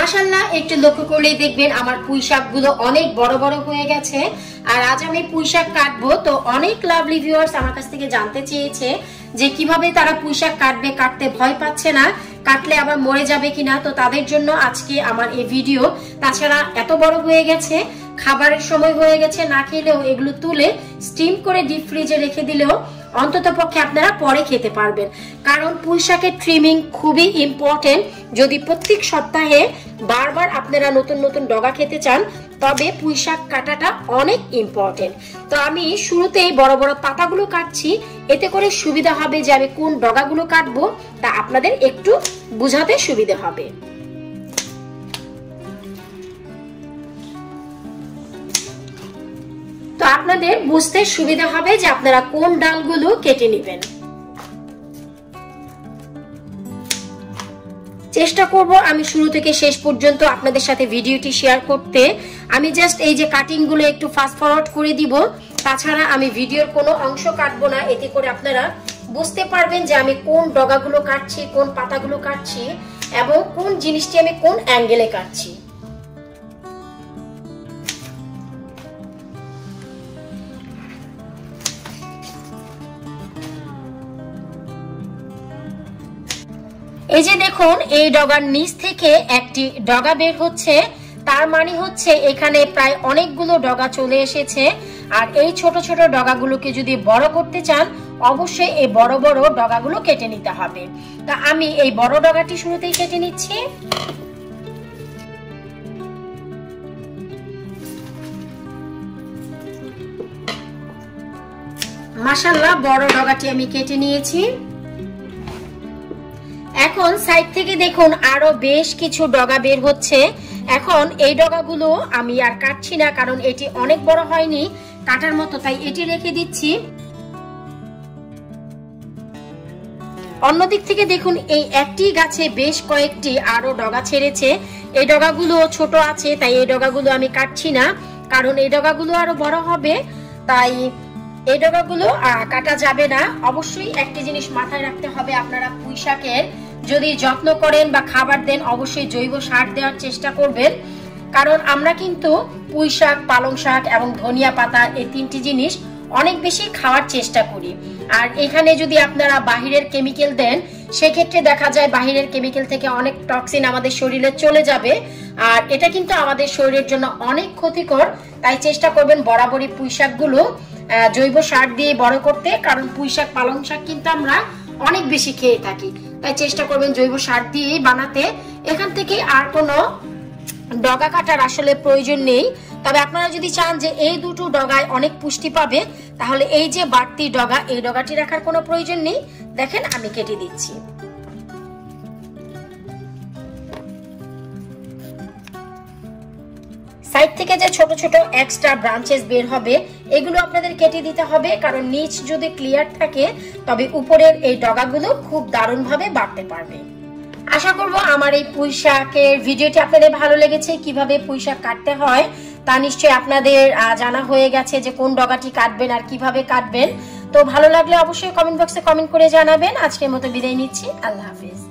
মাশাআল্লাহ একটু লক্ষ্য করলেই দেখবেন আমার পুঁই শাকগুলো অনেক বড় বড় হয়ে গেছে। আর আজ আমি পুঁই শাক কাটবো, তো অনেক লাভলি ভিউয়ার্স আমার কাছ থেকে জানতে চেয়েছে যে কিভাবে তারা পুঁই শাক কাটবে, কাটতে ভয় পাচ্ছে না, কাটলে আবার মরে যাবে কিনা। তো তাদের জন্য আজকে আমার এই ভিডিও। তাছাড়া এত বড় হয়ে গেছে, খাবারের সময় হয়ে গেছে, না খেলেও এগুলো তুলে স্টিম করে ডিপ ফ্রিজে রেখে দিলেও অন্তত পক্ষে আপনারা পরে খেতে পারবেন। কারণ পুঁই শাকের ট্রিমিং খুবই ইম্পর্টেন্ট। যদি প্রত্যেক সপ্তাহে বারবার আপনারা নতুন নতুন ডগা খেতে চান, তবে পুঁই শাক কাটাটা অনেক ইম্পর্টেন্ট। তো আমি শুরুতেই বড় বড় পাতাগুলো কাটছি, এতে করে সুবিধা হবে যে আমি কোন ডগাগুলো কাটবো তা আপনাদের একটু বুঝাতে সুবিধা হবে। তো আপনাদের বুঝতে সুবিধা হবে যে আপনারা কোন ডালগুলো কেটে নেবেন। চেষ্টা করব আমি শুরু থেকে শেষ পর্যন্ত আপনাদের সাথে ভিডিওটি শেয়ার করতে। আমি জাস্ট এই যে কাটিং গুলো একটু ফাস্ট ফরওয়ার্ড করে দিব, তাছাড়া আমি ভিডিওর কোনো অংশ কাটবো না। এতে করে আপনারা বুঝতে পারবেন যে আমি কোন ডগাগুলো কাটছি, কোন পাতাগুলো কাটছি এবং কোন জিনিসটি আমি কোন অ্যাঙ্গেলে কাটছি। এই যে দেখুন, এই ডগার নিচ থেকে একটি ডগা বের হচ্ছে, তার মানে হচ্ছে এখানে প্রায় অনেকগুলো ডগা চলে এসেছে। আর এই ছোট ছোট ডগাগুলোকে যদি বড় করতে চান, অবশ্যই এই বড় বড় ডগাগুলো কেটে নিতে হবে। তা আমি এই বড় ডগাটি শুরুতেই কেটে নিচ্ছি। মাশাআল্লাহ বড় ডগাটি আমি কেটে নিয়েছি। এখন সাইড থেকে দেখুন আরো বেশ কিছু ডগা বের হচ্ছে। এখন এই ডগাগুলো আমি আর কাটছি না, কারণ এটি অনেক বড় হয়নি কাটার মতো, তাই এটি রেখে দিচ্ছি। অন্যদিক থেকে দেখুন এই একটি গাছে বেশ কয়েকটি আরো ডগা ছেড়েছে। এই ডগাগুলো ছোট আছে, তাই এই ডগাগুলো আমি কাটছি না, কারণ এই ডগাগুলো আরো বড় হবে, তাই এই ডগাগুলো কাটা যাবে না। অবশ্যই একটি জিনিস মাথায় রাখতে হবে, আপনারা পুঁই শাকের যদি যত্ন করেন বা খাবার দেন, অবশ্যই জৈব সার দেওয়ার চেষ্টা করবেন। কারণ আমরা কিন্তু পুঁই শাক, পালং শাক এবং ধনিয়া পাতা এই তিনটি জিনিস অনেক বেশি খাওয়ার চেষ্টা করি। আর এখানে যদি আপনারা বাহিরের কেমিক্যাল দেন, সেক্ষেত্রে দেখা যায় বাহিরের কেমিক্যাল থেকে অনেক টক্সিন আমাদের শরীরে চলে যাবে, আর এটা কিন্তু আমাদের শরীরের জন্য অনেক ক্ষতিকর। তাই চেষ্টা করবেন বরাবরই পুঁই শাকগুলো জৈব সার দিয়ে বড় করতে, কারণ পুঁই শাক, পালং শাক কিন্তু আমরা অনেক বেশি খেয়ে থাকি, তাই চেষ্টা করবেন জৈব সার দিয়ে বানাতে। এখান থেকে আর কোনো ডগা কাটার আসলে প্রয়োজন নেই। তবে আপনারা যদি চান যে এই দুটো ডগায় অনেক পুষ্টি পাবে, তাহলে এই যে বাড়তি ডগা, এই ডগাটি রাখার কোনো প্রয়োজন নেই। দেখেন আমি কেটে দিচ্ছি। সাইড থেকে যে ছোট ছোট এক্সট্রা ব্রাঞ্চেস বের হবে, এগুলো আপনাদের কেটে দিতে হবে, কারণ নিচ যদি ক্লিয়ার থাকে তবে উপরের এই ডগাগুলো খুব দারুণভাবে বাড়তে পারবে। আশা করব আমার এই পুঁই শাকের ভিডিওটি আপনাদের ভালো লেগেছে। কিভাবে পুঁই শাক কাটতে হয় তা নিশ্চয়ই আপনাদের জানা হয়ে গেছে, যে কোন ডগাটি কাটবেন আর কিভাবে কাটবেন। তো ভালো লাগলে অবশ্যই কমেন্ট বক্সে কমেন্ট করে জানাবেন। আজকের মতো বিদায় নিচ্ছি, আল্লাহ হাফেজ।